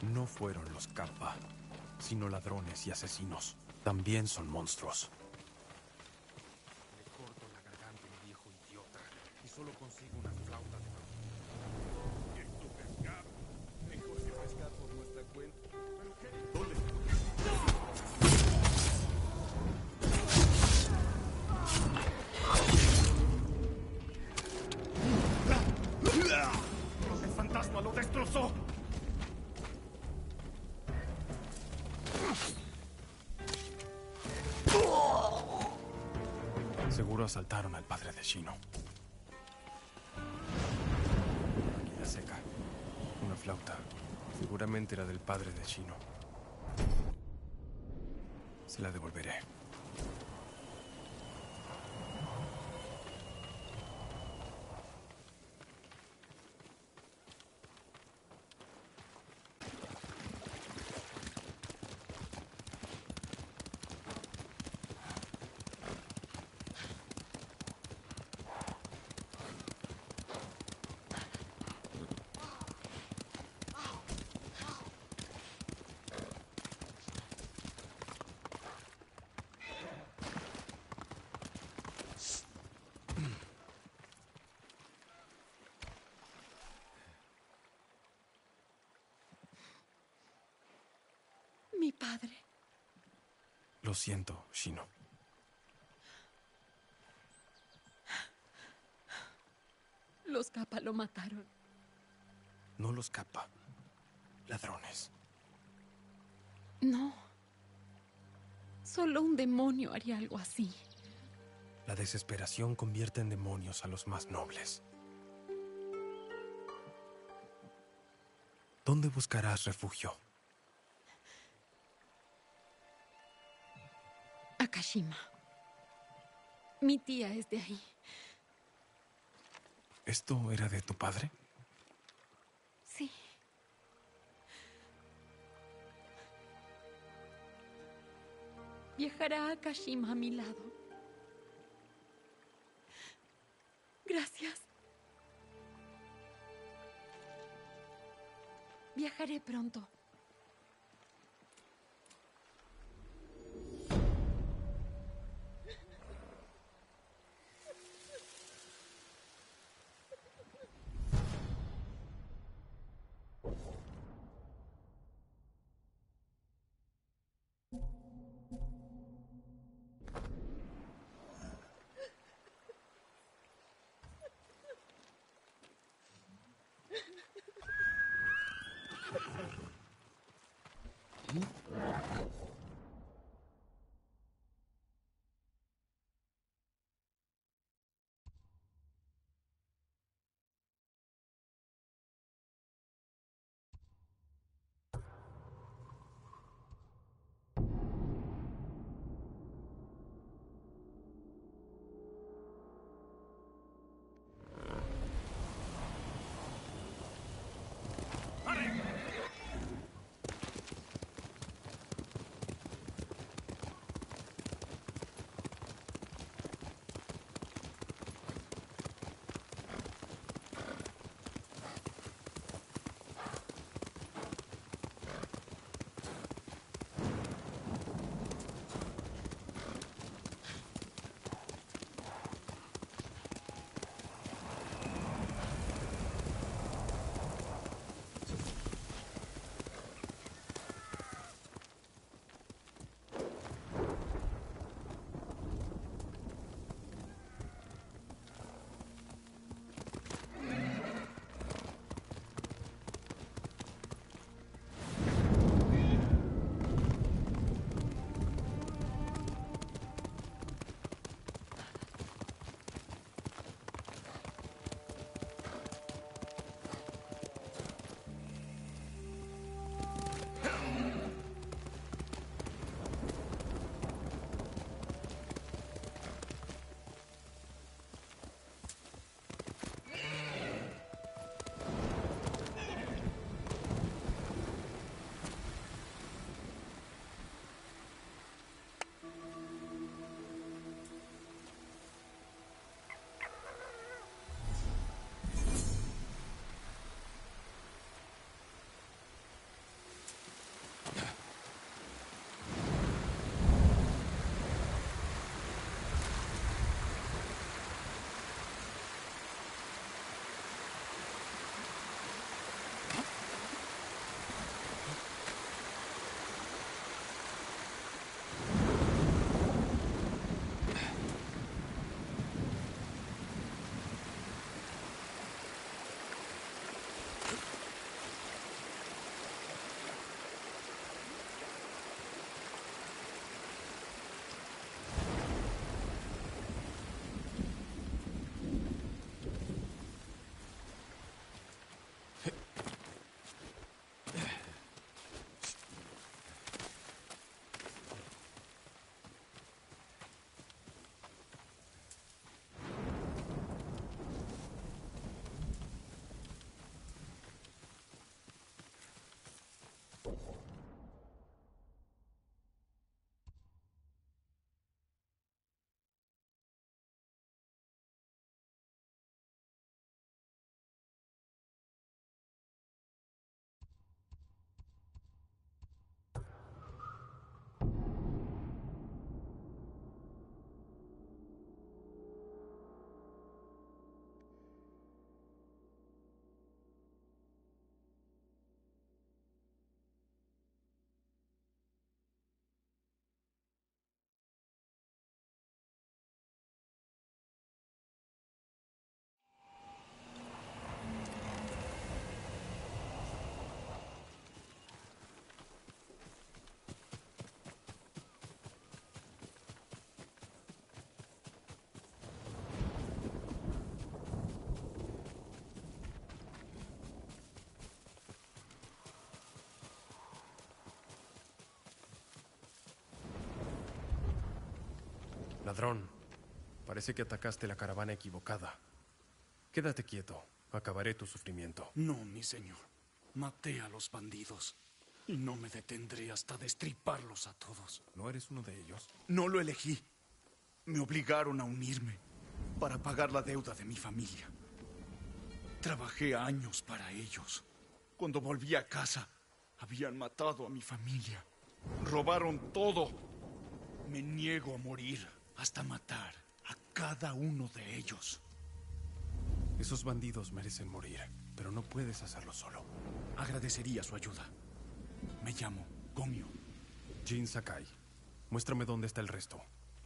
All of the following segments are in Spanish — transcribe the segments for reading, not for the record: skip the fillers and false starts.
No fueron los Kappa, sino ladrones y asesinos. También son monstruos. Le corto la garganta al viejo idiota y solo consigo una flauta de bambú. ¿Y tu pescar? Mejor que pescar por nuestra cuenta. ¿Pero qué? ¿Dónde? ¡El fantasma lo destrozó! Seguro asaltaron al padre de Shino. Aquí la seca. Una flauta. Seguramente era del padre de Shino. Se la devolveré. Mi padre. Lo siento, Shino. Los Kappa lo mataron. No los Kappa. Ladrones. No. Solo un demonio haría algo así. La desesperación convierte en demonios a los más nobles. ¿Dónde buscarás refugio? Akashima. Mi tía es de ahí. ¿Esto era de tu padre? Sí. Viajará a Akashima a mi lado. Gracias. Viajaré pronto. Ladrón, parece que atacaste la caravana equivocada. Quédate quieto. Acabaré tu sufrimiento. No, mi señor. Maté a los bandidos. Y no me detendré hasta destriparlos a todos. ¿No eres uno de ellos? No lo elegí. Me obligaron a unirme para pagar la deuda de mi familia. Trabajé años para ellos. Cuando volví a casa, habían matado a mi familia. Robaron todo. Me niego a morir hasta matar a cada uno de ellos. Esos bandidos merecen morir, pero no puedes hacerlo solo. Agradecería su ayuda. Me llamo Gomio. Jin Sakai, muéstrame dónde está el resto.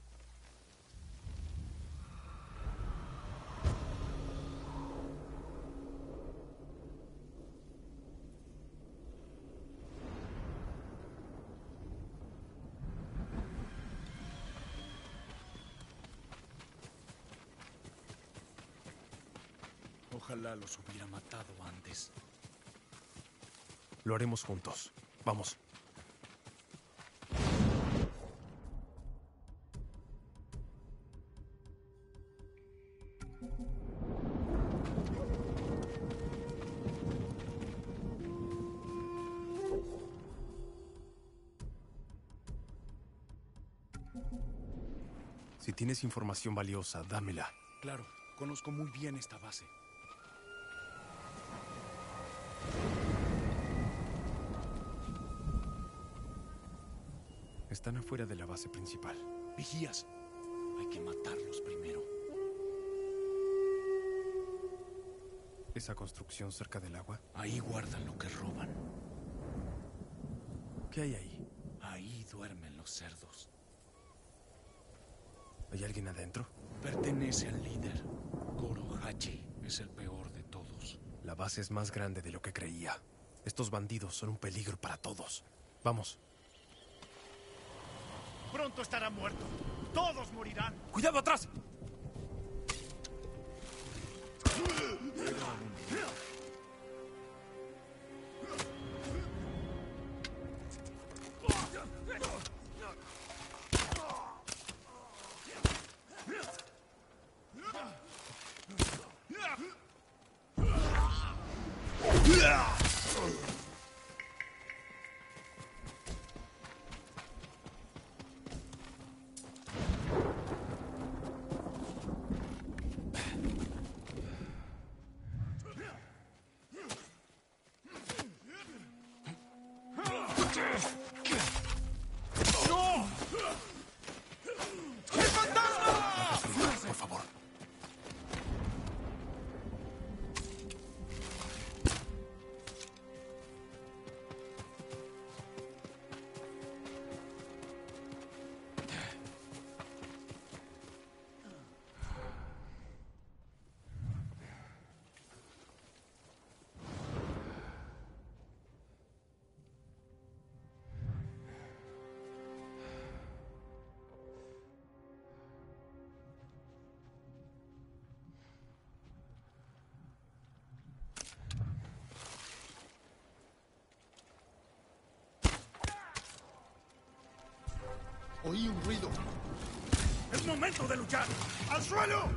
Ojalá los hubiera matado antes. Lo haremos juntos. Vamos. Si tienes información valiosa, dámela. Claro, conozco muy bien esta base. Están afuera de la base principal. Vigías. Hay que matarlos primero. ¿Esa construcción cerca del agua? Ahí guardan lo que roban. ¿Qué hay ahí? Ahí duermen los cerdos. ¿Hay alguien adentro? Pertenece al líder. Goro Hachi es el peor de todos. La base es más grande de lo que creía. Estos bandidos son un peligro para todos. Vamos. Pronto estará muerto. Todos morirán. ¡Cuidado atrás! Por favor. Oí un ruido. ¡Es momento de luchar! ¡Al suelo!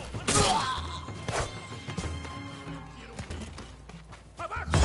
¡Abajo!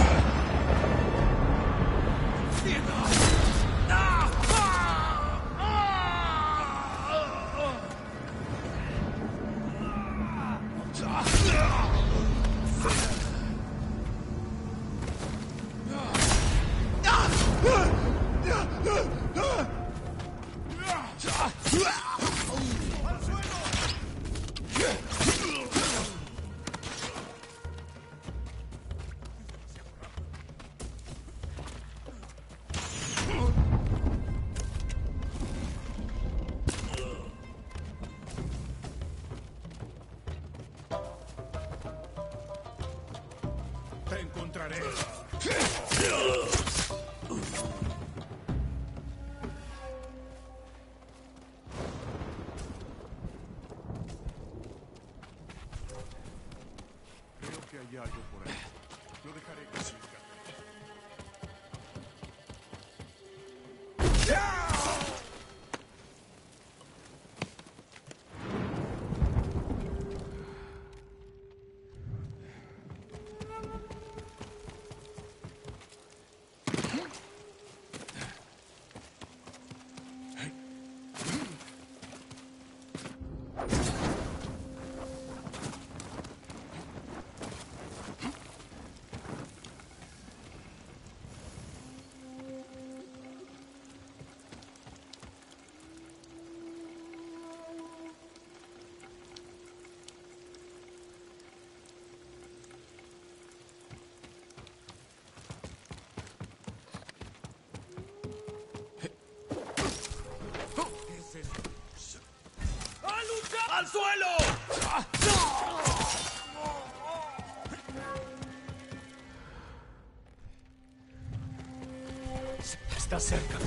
Te encontraré. Creo que hay algo por ahí. No dejaré que se escape. ¡Al suelo! Está cerca.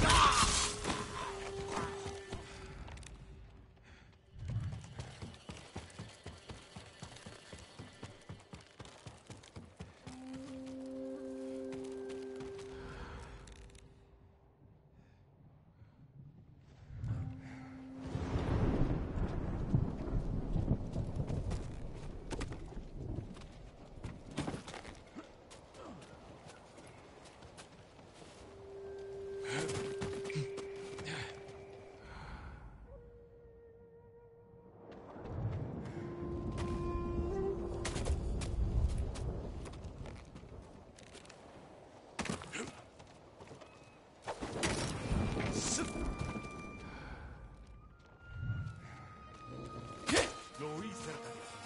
Lo oí cerca de aquí.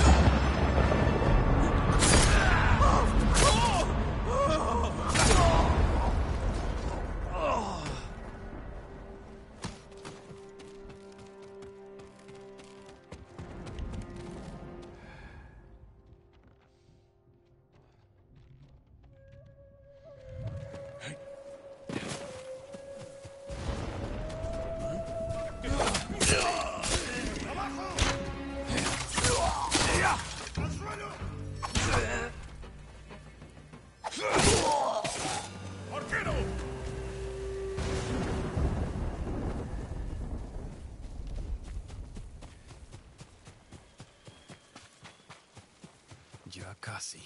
Ya casi.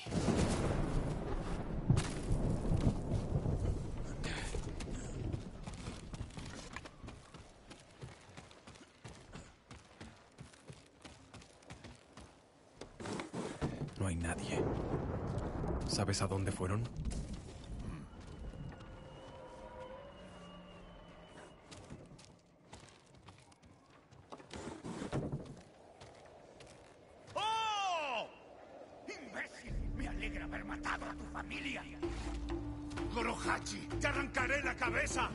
No hay nadie. ¿Sabes a dónde fueron? ¡Me alegra haber matado a tu familia! ¡Gorohachi! ¡Te arrancaré la cabeza!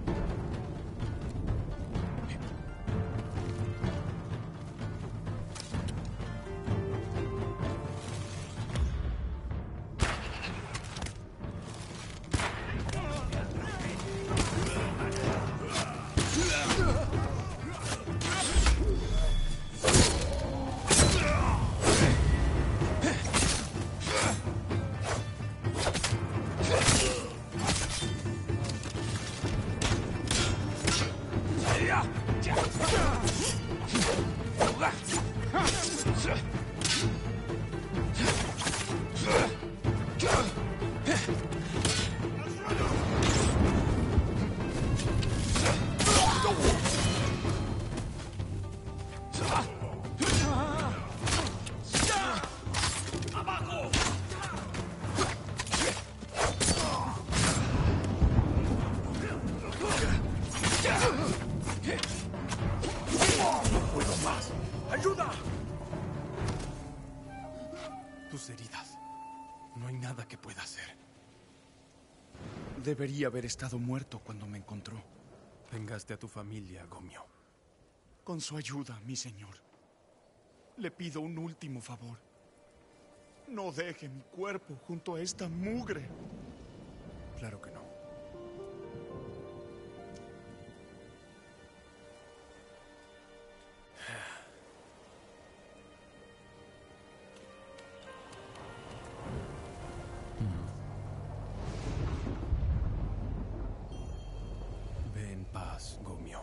Tus heridas. No hay nada que pueda hacer. Debería haber estado muerto cuando me encontró. Vengaste a tu familia, Gomio. Con su ayuda, mi señor. Le pido un último favor. No deje mi cuerpo junto a esta mugre. Claro que no. Ve en paz, Gomio.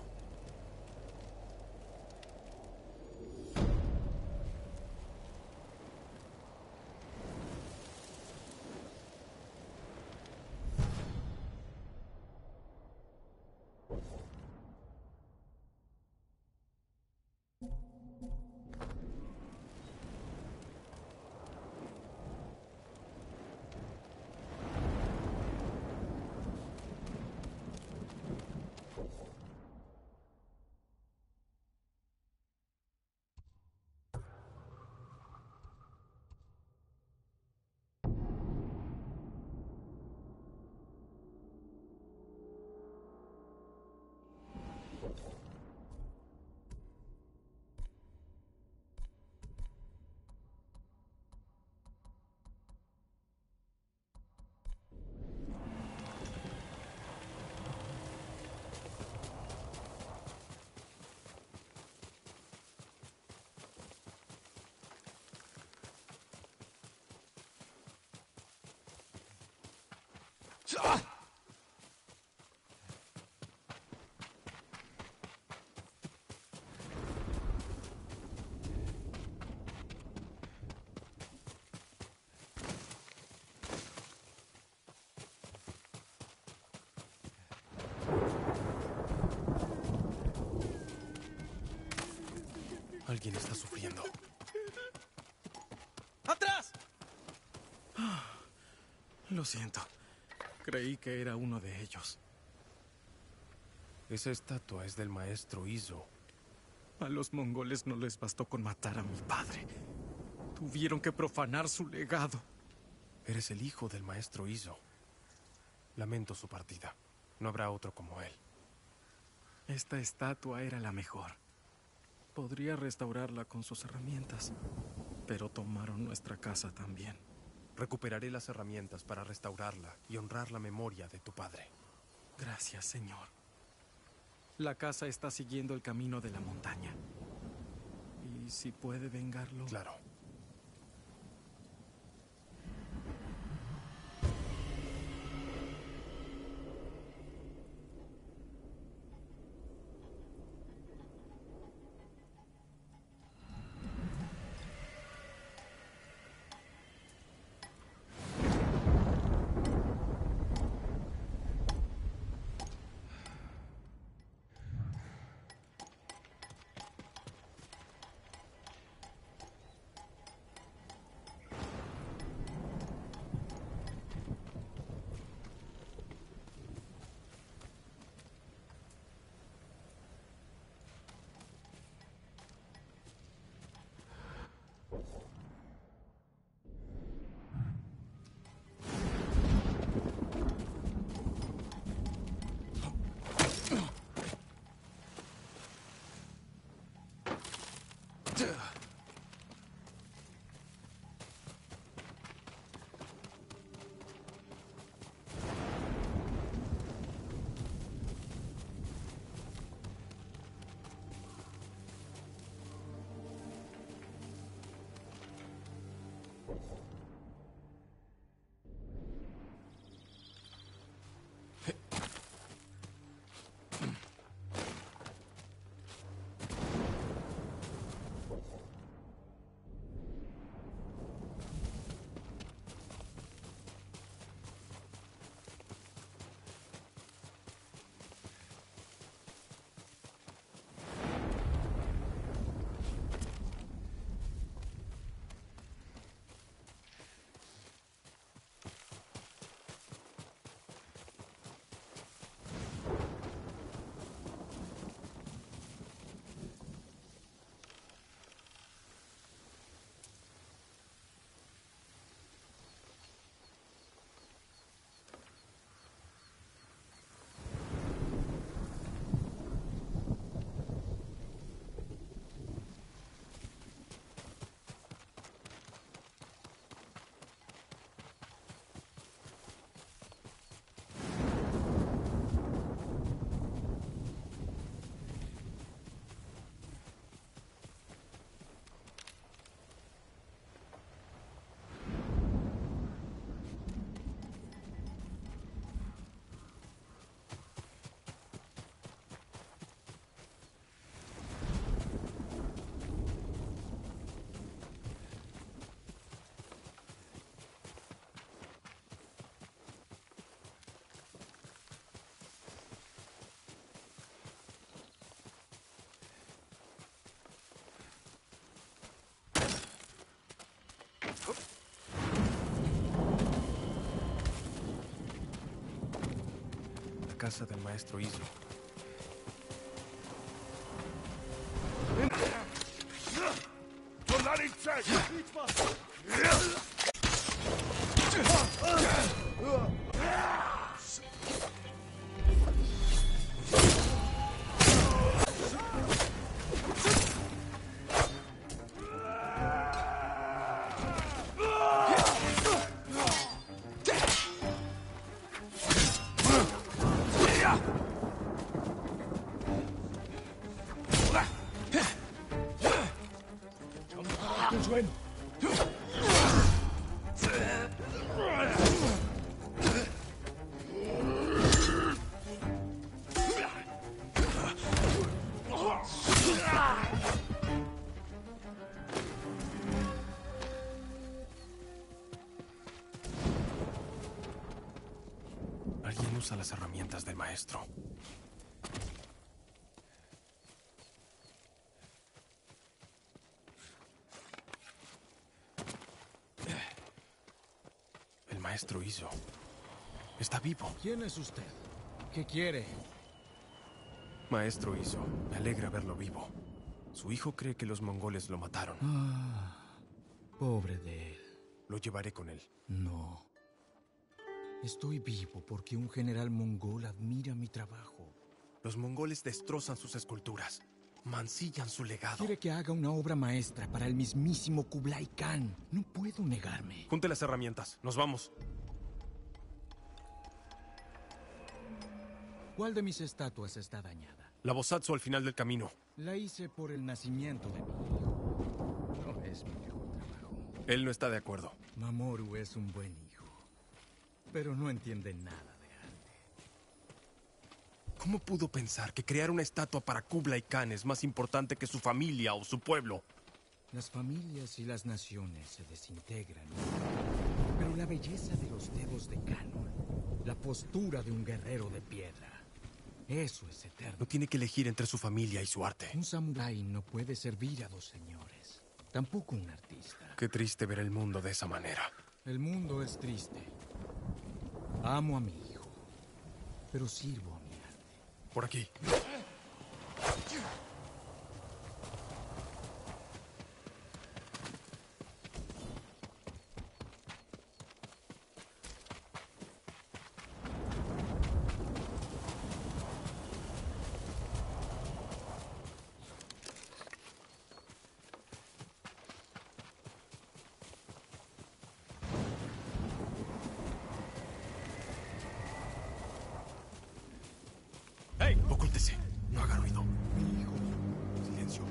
Alguien está sufriendo. ¡Atrás! Lo siento. Creí que era uno de ellos. Esa estatua es del maestro Izo. A los mongoles no les bastó con matar a mi padre. Tuvieron que profanar su legado. Eres el hijo del maestro Izo. Lamento su partida. No habrá otro como él. Esta estatua era la mejor. Podría restaurarla con sus herramientas, pero tomaron nuestra casa también. Recuperaré las herramientas para restaurarla y honrar la memoria de tu padre. Gracias, señor. La casa está siguiendo el camino de la montaña. ¿Y si puede vengarlo? Claro. La casa del maestro Izo. Alguien usa las herramientas del maestro. El maestro Izo está vivo. ¿Quién es usted? ¿Qué quiere? Maestro Izo, me alegra verlo vivo. Su hijo cree que los mongoles lo mataron. Pobre de él. Lo llevaré con él. No. Estoy vivo porque un general mongol admira mi trabajo. Los mongoles destrozan sus esculturas, mancillan su legado. Quiere que haga una obra maestra para el mismísimo Kublai Khan. No puedo negarme. Junte las herramientas. Nos vamos. ¿Cuál de mis estatuas está dañada? La Bosatsu al final del camino. La hice por el nacimiento de mi hijo. No es mi mejor trabajo. Él no está de acuerdo. Mamoru es un buen hijo, pero no entiende nada de arte. ¿Cómo pudo pensar que crear una estatua para Kublai Khan es más importante que su familia o su pueblo? Las familias y las naciones se desintegran, pero la belleza de los dedos de Kano, la postura de un guerrero de piedra, eso es eterno. No tiene que elegir entre su familia y su arte. Un samurái no puede servir a dos señores, tampoco un artista. Qué triste ver el mundo de esa manera. El mundo es triste. Amo a mi hijo, pero sirvo a mi arte. Por aquí. ¡Hey! Ocúltese. No haga ruido. Mi hijo. Silencio.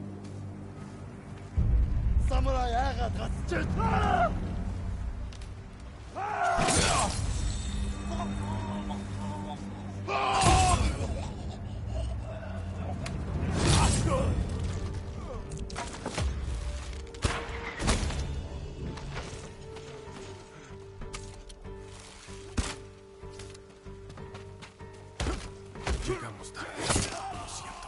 Llegamos tarde. Lo siento.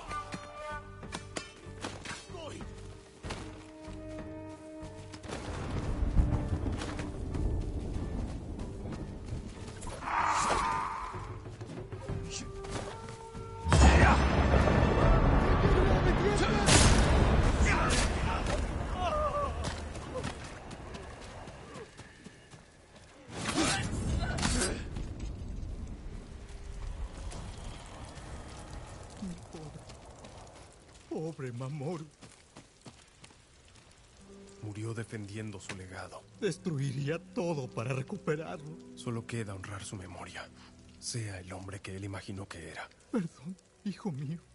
Pobre Mamoru. Murió defendiendo su legado. Destruiría todo para recuperarlo. Solo queda honrar su memoria. Sea el hombre que él imaginó que era. Perdón, hijo mío.